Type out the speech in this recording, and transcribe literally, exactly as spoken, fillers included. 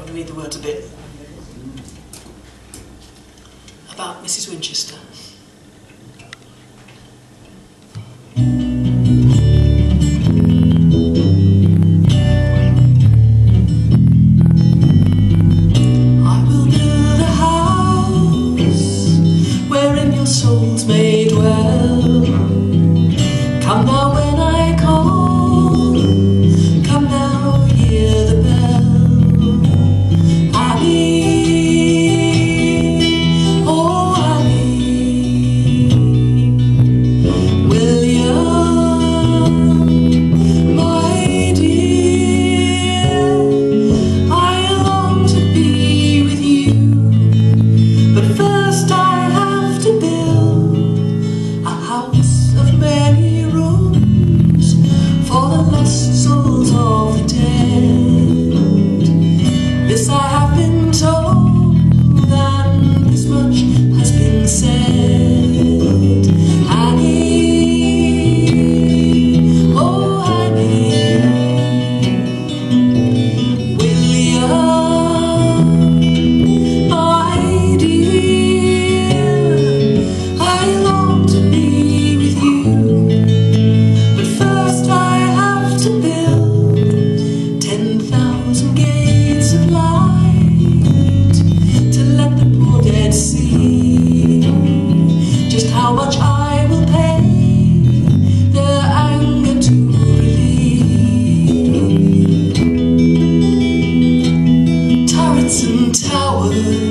me read the words a bit. About Missus Winchester. I will build a house wherein your souls may dwell. Come now when I call, come now hear the bell. Annie, oh Annie, William, my dear, I long to be with you, but first I have to build a house of many rooms for the lost souls of the dead. This I have been told, and this much has been said. Annie, oh Annie, William, my dear, I long to be with you, but first I have to build ten thousand gates of light to let the poor dead see just how much I will pay their anger to relieve. Turrets and towers